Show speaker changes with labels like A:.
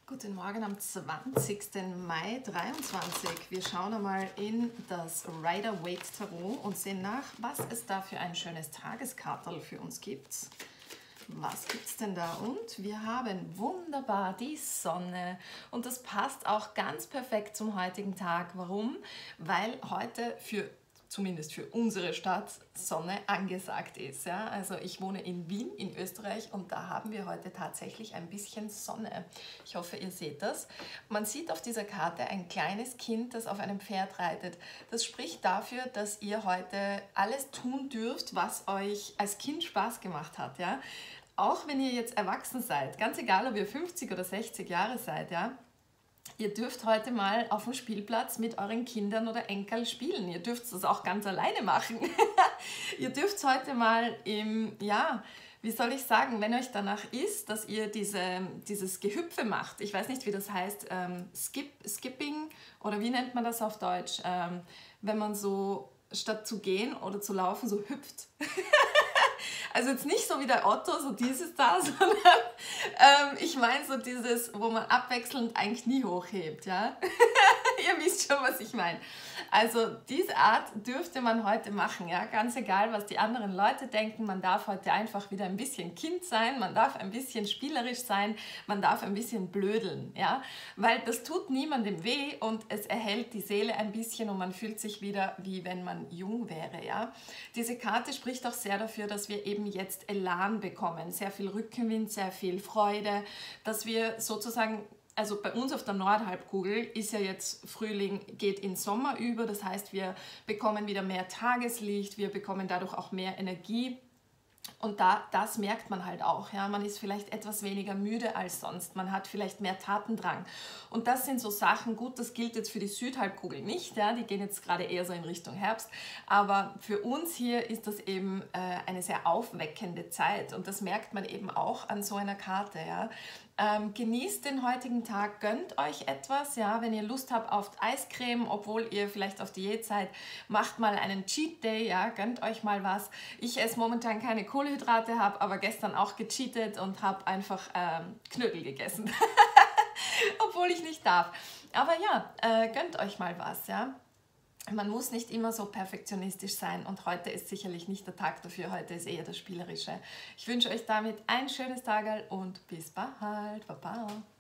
A: Guten Morgen am 20. Mai 2023. Wir schauen einmal in das Rider-Waite-Tarot und sehen nach, was es da für ein schönes Tageskartel für uns gibt. Was gibt es denn da? Und wir haben wunderbar die Sonne und das passt auch ganz perfekt zum heutigen Tag. Warum? Weil heute zumindest für unsere Stadt Sonne angesagt ist. Ja? Also ich wohne in Wien in Österreich und da haben wir heute tatsächlich ein bisschen Sonne. Ich hoffe, ihr seht das. Man sieht auf dieser Karte ein kleines Kind, das auf einem Pferd reitet. Das spricht dafür, dass ihr heute alles tun dürft, was euch als Kind Spaß gemacht hat. Ja? Auch wenn ihr jetzt erwachsen seid, ganz egal, ob ihr 50 oder 60 Jahre seid, ja, ihr dürft heute mal auf dem Spielplatz mit euren Kindern oder Enkeln spielen. Ihr dürft das auch ganz alleine machen. Ihr dürft heute mal wie soll ich sagen, wenn euch danach ist, dass ihr dieses Gehüpfe macht. Ich weiß nicht, wie das heißt, Skipping oder wie nennt man das auf Deutsch? Wenn man so statt zu gehen oder zu laufen so hüpft. Also jetzt nicht so wie der Otto, so dieses da, sondern ich meine so dieses, wo man abwechselnd ein Knie hochhebt, ja. Ihr wisst schon, was ich meine. Also diese Art dürfte man heute machen, ja. Ganz egal, was die anderen Leute denken, man darf heute einfach wieder ein bisschen Kind sein, man darf ein bisschen spielerisch sein, man darf ein bisschen blödeln, ja. Weil das tut niemandem weh und es erhält die Seele ein bisschen und man fühlt sich wieder, wie wenn man jung wäre, ja. Diese Karte spricht auch sehr dafür, dass wir eben jetzt Elan bekommen, sehr viel Rückenwind, sehr viel Freude, dass wir sozusagen, also bei uns auf der Nordhalbkugel ist ja jetzt Frühling, geht in Sommer über, das heißt, wir bekommen wieder mehr Tageslicht, wir bekommen dadurch auch mehr Energie. Und das merkt man halt auch, ja, man ist vielleicht etwas weniger müde als sonst, man hat vielleicht mehr Tatendrang. Und das sind so Sachen, gut, das gilt jetzt für die Südhalbkugel nicht, ja, die gehen jetzt gerade eher so in Richtung Herbst, aber für uns hier ist das eben eine sehr aufweckende Zeit und das merkt man eben auch an so einer Karte, ja. Genießt den heutigen Tag, gönnt euch etwas, ja, wenn ihr Lust habt auf Eiscreme, obwohl ihr vielleicht auf Diät seid, macht mal einen Cheat Day, ja, gönnt euch mal was. Ich esse momentan keine Kohlenhydrate, habe aber gestern auch gecheatet und habe einfach Knödel gegessen, obwohl ich nicht darf. Aber ja, gönnt euch mal was, ja. Man muss nicht immer so perfektionistisch sein und heute ist sicherlich nicht der Tag dafür, heute ist eher das Spielerische. Ich wünsche euch damit ein schönes Tag und bis bald. Baba.